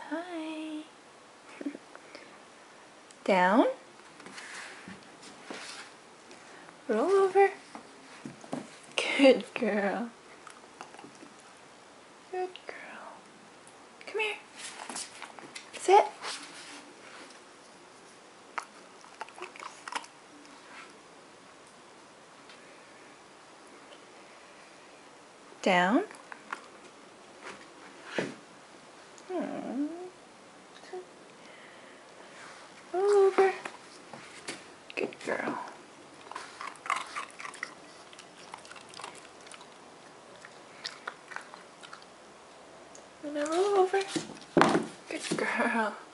Hi. Down. Roll over. Good girl. Good girl. Come here. Sit. Down. Roll over. Good girl. And now roll over. Good girl.